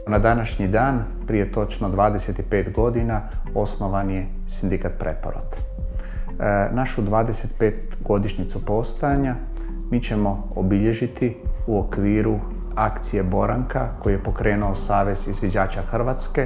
Na današnji dan, prije točno 25 godina, osnovan je sindikat Preporod. Našu 25-godišnjicu postojanja mi ćemo obilježiti u okviru akcije Boranka koju je pokrenuo Savez izviđača Hrvatske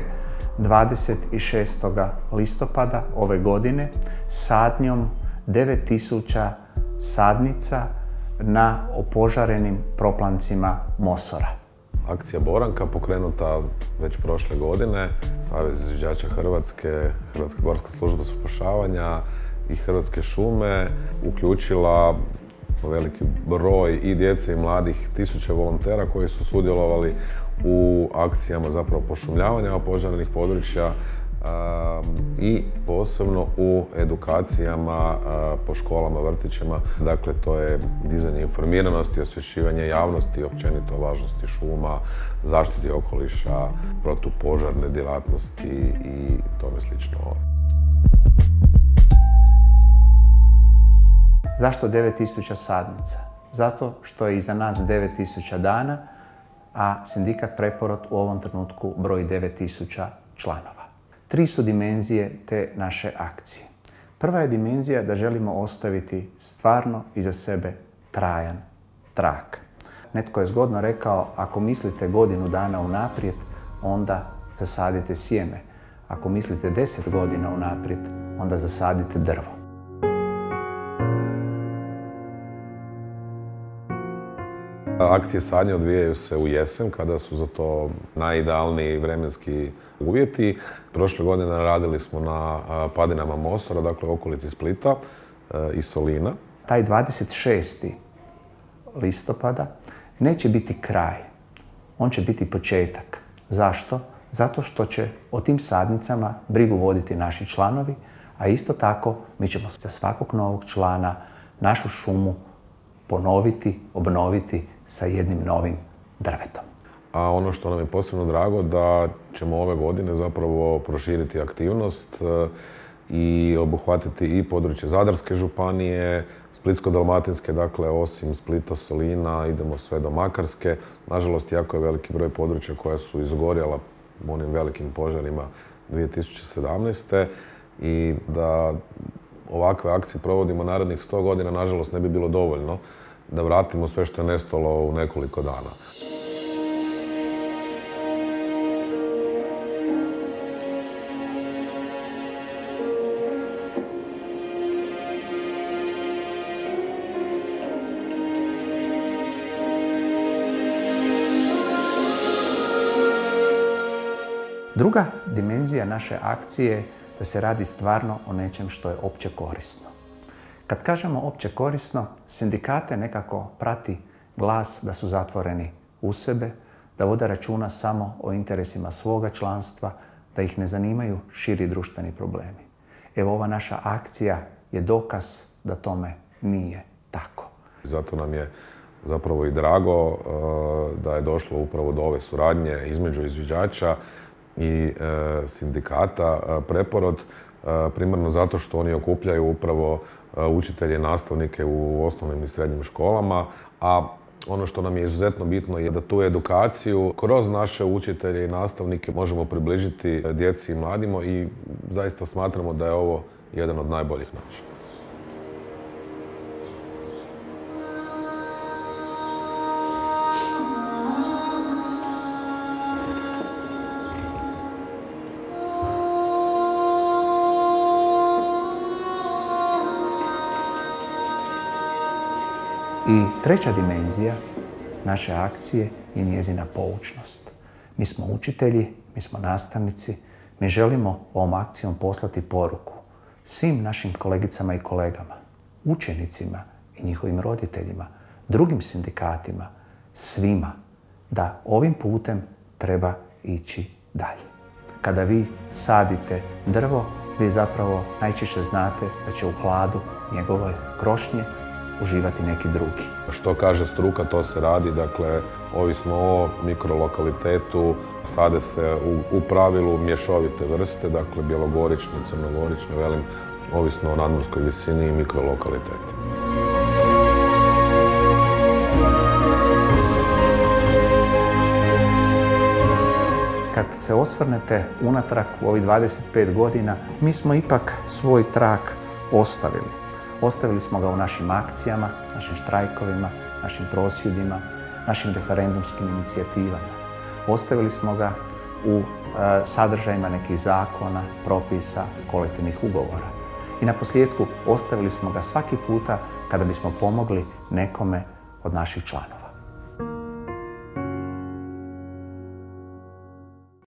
26. listopada ove godine sadnjom 9000 sadnica na opožarenim proplancima Mosora. Akcija Boranka pokrenuta već prošle godine. Savez izviđača Hrvatske, Hrvatska gorska služba spašavanja i Hrvatske šume uključila veliki broj i djece i mladih, tisuće volontera koji su sudjelovali u akcijama zapravo pošumljavanja opožarenih područja i posebno u edukacijama po školama, vrtićima. Dakle, to je dizanje informiranosti, osvješćivanje javnosti, općenito o važnosti šuma, zaštiti okoliša, protupožarne djelatnosti i tome slično. Zašto 9000 sadnica? Zato što je iza nas 9000 dana, a sindikat Preporod u ovom trenutku broji 9000 članova. 3 su dimenzije te naše akcije. Prva je dimenzija da želimo ostaviti stvarno iza sebe trajan trag. Netko je zgodno rekao, ako mislite godinu dana unaprijed, onda zasadite sjeme. Ako mislite 10 godina unaprijed, onda zasadite drvo. Akcije sadnje odvijaju se u jesen, kada su za to najidealniji vremenski uvjeti. Prošle godine radili smo na padinama Mosora, dakle u okolici Splita i Solina. Taj 26. listopada neće biti kraj, on će biti početak. Zašto? Zato što će o tim sadnicama brigu voditi naši članovi, a isto tako mi ćemo za svakog novog člana našu šumu ponoviti, obnoviti sa jednim novim drvetom. A ono što nam je posebno drago da ćemo ove godine zapravo proširiti aktivnost i obuhvatiti i područje Zadarske županije, Splitsko-dalmatinske, dakle osim Splita, Solina, idemo sve do Makarske. Nažalost, jako je veliki broj područja koja su izgorjela u onim velikim požarima 2017. I da ovakve akcije provodimo narednih 100 godina, nažalost, ne bi bilo dovoljno da vratimo sve što je nestalo u nekoliko dana. Druga dimenzija naše akcije je da se radi stvarno o nečem što je opće korisno. Kad kažemo opće korisno, sindikate nekako prati glas da su zatvoreni u sebe, da vode računa samo o interesima svoga članstva, da ih ne zanimaju širi društveni problemi. Evo, ova naša akcija je dokaz da tome nije tako. Zato nam je zapravo i drago da je došlo upravo do ove suradnje između izviđača i sindikata Preporod, primarno zato što oni okupljaju upravo učitelje i nastavnike u osnovnim i srednjim školama, a ono što nam je izuzetno bitno je da tu edukaciju kroz naše učitelje i nastavnike možemo približiti djeci i mladima i zaista smatramo da je ovo jedan od najboljih načina. I treća dimenzija naše akcije je njezina poučnost. Mi smo učitelji, mi smo nastavnici, mi želimo ovom akcijom poslati poruku svim našim kolegicama i kolegama, učenicima i njihovim roditeljima, drugim sindikatima, svima, da ovim putem treba ići dalje. Kada vi sadite drvo, vi zapravo najčešće znate da će u hladu njegove krošnje uživati neki drugi. Što kaže struka, to se radi, dakle, ovisno o mikrolokalitetu, sade se u pravilu mješovite vrste, dakle, bjelogorične, crnogorične, velim, ovisno o nadmorskoj visini i mikrolokaliteti. se osvrnete unatrag u ovih 25 godina, mi smo ipak svoj trag ostavili. Ostavili smo ga u našim akcijama, našim štrajkovima, našim prosvjedima, našim referendumskim inicijativama. Ostavili smo ga u sadržajima nekih zakona, propisa, kolektivnih ugovora. I naposljetku ostavili smo ga svaki puta kada bismo pomogli nekome od naših članova.